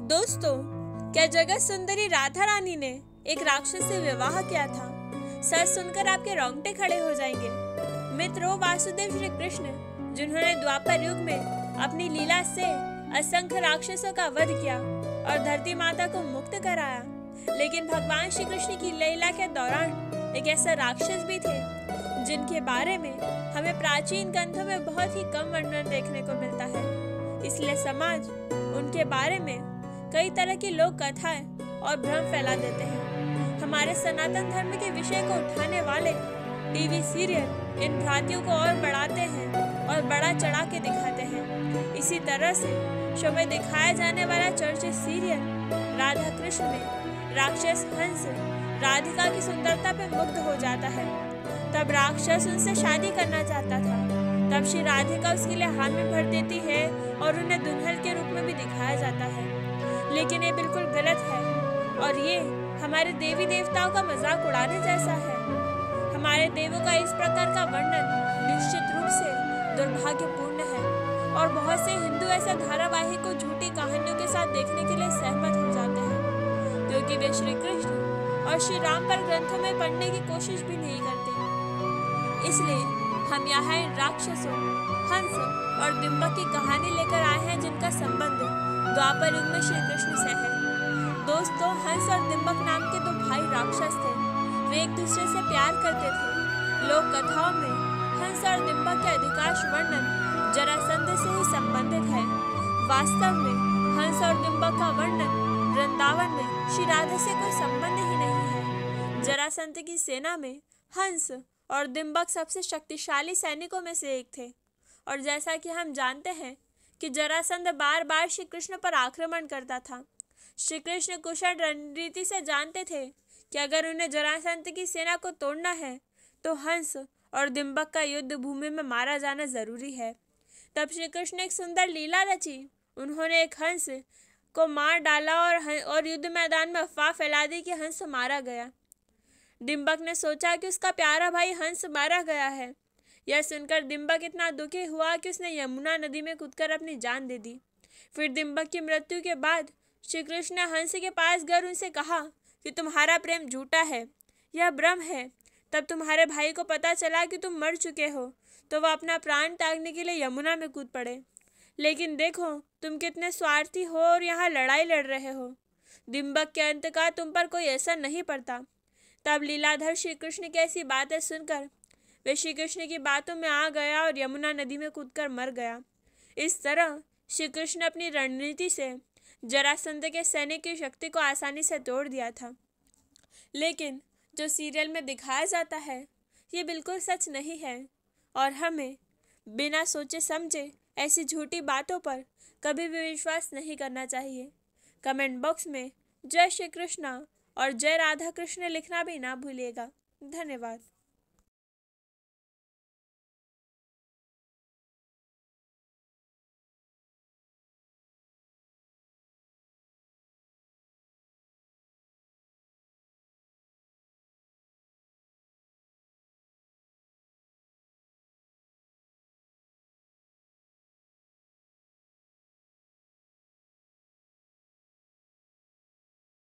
दोस्तों, क्या जगत सुंदरी राधा रानी ने एक राक्षस से विवाह किया था? सच सुनकर आपके रोंगटे खड़े हो जाएंगे। मित्रों, वासुदेव श्री कृष्ण जिन्होंने द्वापर युग में अपनी लीला से असंख्य राक्षसों का वध किया और धरती माता को मुक्त कराया, लेकिन भगवान श्री कृष्ण की लीला के दौरान एक ऐसा राक्षस भी थे जिनके बारे में हमें प्राचीन ग्रंथों में बहुत ही कम वर्णन देखने को मिलता है। इसलिए समाज उनके बारे में कई तरह की लोक कथाएं और भ्रम फैला देते हैं। हमारे सनातन धर्म के विषय को उठाने वाले टीवी सीरियल इन भ्रांतियों को और बढ़ाते हैं और बड़ा चढ़ा के दिखाते हैं। इसी तरह से शो में दिखाया जाने वाला चर्चित सीरियल राधा कृष्ण में राक्षस हंस राधिका की सुंदरता पे मुग्ध हो जाता है। तब राक्षस उनसे शादी करना चाहता था। तब श्री राधिका उसके लिए हामी भर देती है और उन्हें दुल्हन के रूप में भी दिखाया जाता है, लेकिन ये बिल्कुल गलत है और ये हमारे देवी देवताओं का मजाक उड़ाने जैसा है। हमारे देवों का इस प्रकार का वर्णन निश्चित रूप से दुर्भाग्यपूर्ण है और बहुत से हिंदू ऐसे धारावाहिक को झूठी कहानियों के साथ देखने के लिए सहमत हो जाते हैं, क्योंकि वे श्री कृष्ण और श्री राम पर ग्रंथों में पढ़ने की कोशिश भी नहीं करते। इसलिए हम यहाँ इन राक्षसों, हंस और डिंबक की कहानी लेकर आए हैं जिनका संबंध द्वापर युग में श्री कृष्ण से है। दोस्तों, हंस और डिंबक नाम के दो भाई राक्षस थे। वे एक दूसरे से प्यार करते थे। लोक कथाओं में हंस और डिंबक के अधिकांश वर्णन जरासंध से ही संबंधित है। वास्तव में हंस और डिंबक का वर्णन वृंदावन में श्री राधा से कोई संबंध ही नहीं है। जरासंध की सेना में हंस और डिंबक सबसे शक्तिशाली सैनिकों में से एक थे और जैसा कि हम जानते हैं कि जरासंध बार बार श्री कृष्ण पर आक्रमण करता था। श्री कृष्ण कुशल रणनीति से जानते थे कि अगर उन्हें जरासंध की सेना को तोड़ना है तो हंस और डिंबक का युद्ध भूमि में मारा जाना जरूरी है। तब श्री कृष्ण एक सुंदर लीला रची। उन्होंने एक हंस को मार डाला और युद्ध मैदान में अफवाह फैला दी कि हंस मारा गया। डिंबक ने सोचा कि उसका प्यारा भाई हंस मारा गया है। यह सुनकर डिंबक इतना दुखी हुआ कि उसने यमुना नदी में कूदकर अपनी जान दे दी। फिर डिंबक की मृत्यु के बाद श्री कृष्ण ने हंस के पास गए उनसे कहा कि तुम्हारा प्रेम झूठा है, यह भ्रम है। तब तुम्हारे भाई को पता चला कि तुम मर चुके हो तो वह अपना प्राण त्यागने के लिए यमुना में कूद पड़े। लेकिन देखो तुम कितने स्वार्थी हो और यहाँ लड़ाई लड़ रहे हो। डिंबक के अंत का तुम पर कोई असर नहीं पड़ता। तब लीलाधर श्री कृष्ण की ऐसी बातें सुनकर वे श्री कृष्ण की बातों में आ गया और यमुना नदी में कूदकर मर गया। इस तरह श्री कृष्ण ने अपनी रणनीति से जरासंध के सैनिक की शक्ति को आसानी से तोड़ दिया था। लेकिन जो सीरियल में दिखाया जाता है ये बिल्कुल सच नहीं है और हमें बिना सोचे समझे ऐसी झूठी बातों पर कभी भी विश्वास नहीं करना चाहिए। कमेंट बॉक्स में जय श्री कृष्णा और जय राधा कृष्ण लिखना भी ना भूलिएगा। धन्यवाद।